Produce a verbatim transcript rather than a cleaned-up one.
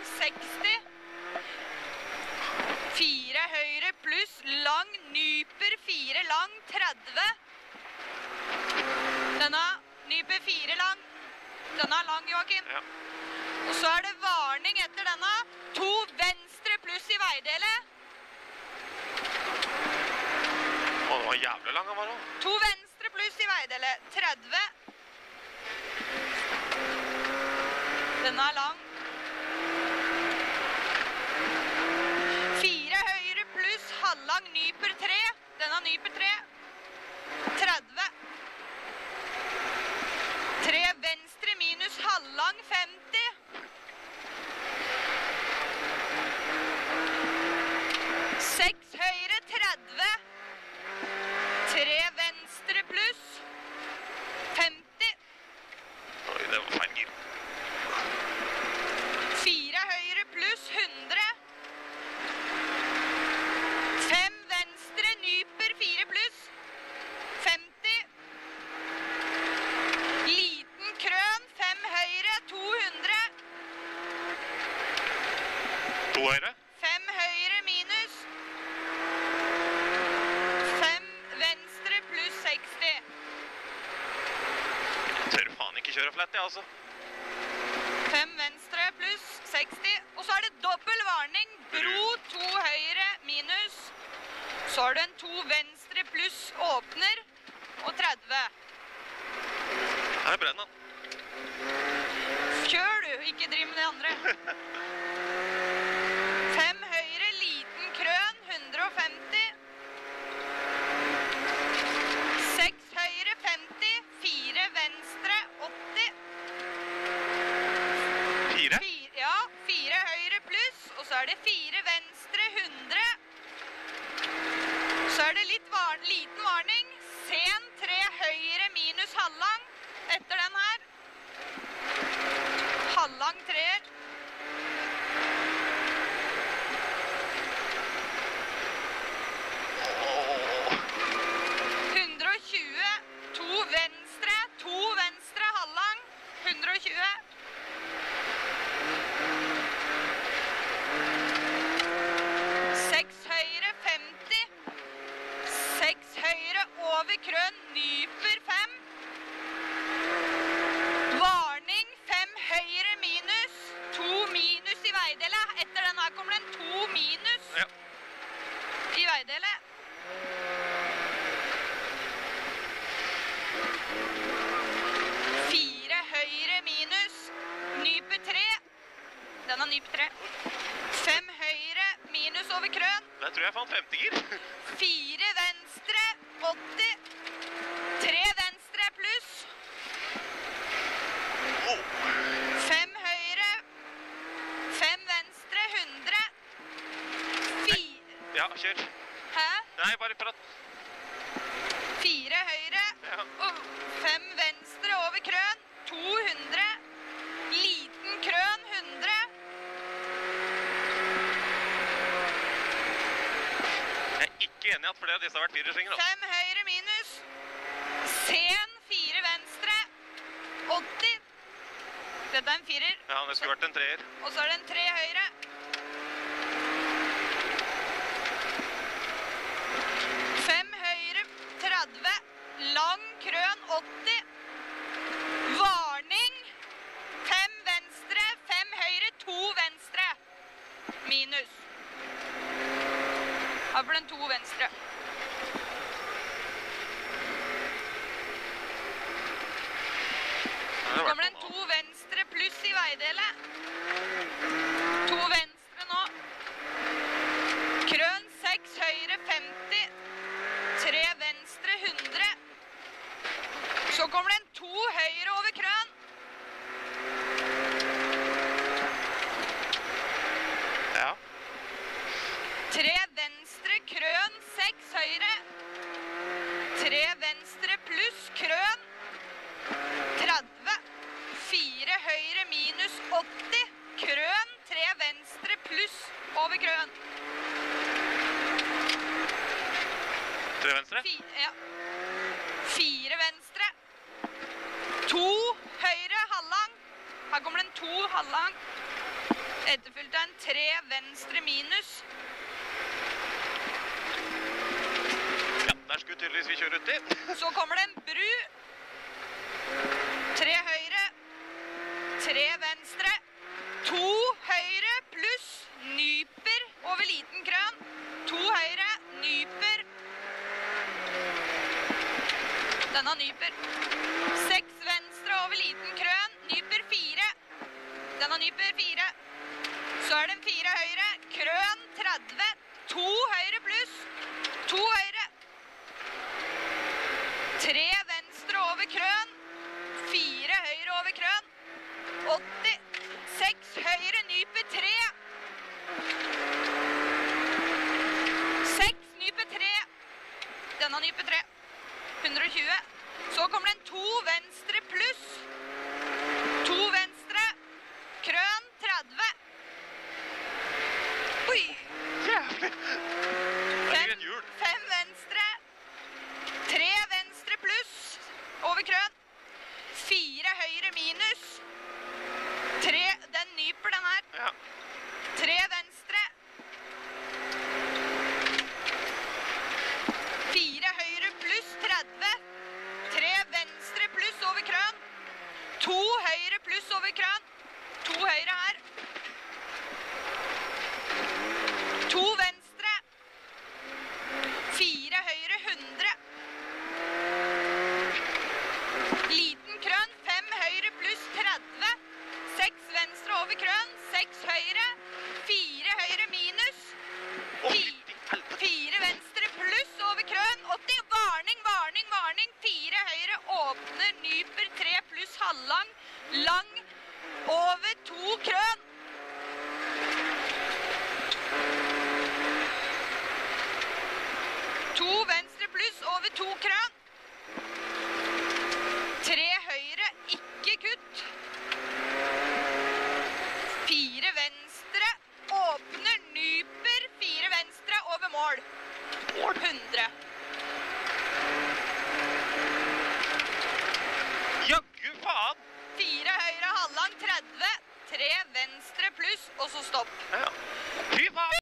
seksti. Fire høyre pluss lang, nyper fire lang, tretti. Denne nyper fire lang. Denne er lang, Joakim. Ja. Og så er det varning etter denne. To venstre pluss i veidelet. Å, det var jævlig lang han var da. To venstre pluss i veidelet. tretti. Denne er lang. Fire høyre pluss halvlang nyper tre. Denne nyper tre. tretti. Tre venstre minus halvlang femti. Seks høyre tretti. Tre venstre pluss femti. Oi, det var feil gir. Fire høyre pluss hundre. Fem venstre nyper fire pluss femti. Liten krøn, fem høyre, to hundre. To høyre. Fem høyre minus. Fem venstre pluss seksti. Jeg tør faen ikke kjøre flett, jeg altså. Fem venstre pluss seksti. Og så er det dobbel varning. Bro, to høyre minus. Så har du en to venstre pluss åpner. Og tretti. Her brenner han. Kjør du, ikke driv med det andre. Fem høyre, liten krøn, hundre og femti. Seks høyre, femti. Fire venstre, åtti. Fire? Fire, ja, fire høyre pluss, og så er det fire venstre, hundre. Så er det litt var liten varning. Sen, tre høyre minus halvlang. Etter den her. Halvlang treer. hundre og tjue. To venstre, to venstre halvlang. hundre og tjue. Seks høyre, femti. Seks høyre over krøn, nyper fem. Varning, fem høyre minus. To minus i veidelet. Etter den her kommer det en to minus Ja. i veidelet. Fire høyre minus. Nyper tre. Den har nyper tre. Fem høyre minus over krøn. Der tror jeg fant femte gir. Fire venstre, åtti. Tre venstre pluss. Oh. Fem høyre. Fem venstre, hundre. Fire. Ja, kjør. Hæ? Nei, bare prat. Fire høyre. Ja. Og fem venstre over krøn. To hundre. Liten krøn, hundre. Jeg er ikke enig i at flere av disse har vært firersvinger. Altså. Fem høyre minus. Sen, fire venstre. åtti. Dette er en firer. Ja, det skulle vært en treer. Og så er det en tre høyre. Fem høyre, tretti. Lang krøn, åtti. Varning. Fem venstre, fem høyre, to venstre. Minus. Her blir den to venstre. Så kommer den to venstre pluss i veidelet. To venstre nå. Krøn seks høyre femti. Tre venstre hundre. Så kommer det en to høyre over krøn. Ja. Tre venstre krøn seks høyre. Tre venstre pluss krøn. tretti. Fire høyre minus åtti. Krøn, tre venstre pluss over krøn. Tre venstre? Fi, ja. Fire venstre. To høyre halvlang. Her kommer det en to halvlang. Etterfulgt av en tre venstre minus. Ja, der skulle tydeligvis vi kjøre uti. Så kommer det en bru. Tre høyre. Tre venstre. To høyre pluss nyper over liten krøn. To høyre, nyper. Denne nyper. Seks venstre over liten krøn. Nyper fire. Denne nyper fire. Så er det en fire høyre. Krøn tretti. To høyre pluss. To høyre. Tre venstre over krøn. Fire høyre over krøn. åtti. Seks høyre, nyper tre. Seks nyper tre. Denne nyper tre. hundre og tjue. Så kommer det en to venstre pluss. To venstre. Krøn tretti. Oi. Jævlig. Det er et hjul. Fem venstre. Tre venstre pluss over krøn. Fire høyre minus. Tre, den nyper den her. Ja. Tre venstre. Fire høyre pluss tretti. Tre venstre pluss over krøn. To høyre pluss over krøn. To høyre her. To venstre. Fire høyre, hundre. Liten krøn, fem høyre pluss tretti. Seks venstre over krøn, seks høyre. Fire høyre minus. Fi- Fire venstre pluss over krøn, åtti. Varning, varning, varning. Fire høyre åpner, nyper, tre pluss halvlang. Lang, over to krøn. To venstre pluss over to krøn. Tre høyre, ikke kutt. Fire venstre, åpner, nyper. Fire venstre over mål. hundre. Jaggu faen! Fire høyre, halvlang, tretti. Tre venstre pluss, og så stopp. Ja. Fy faen!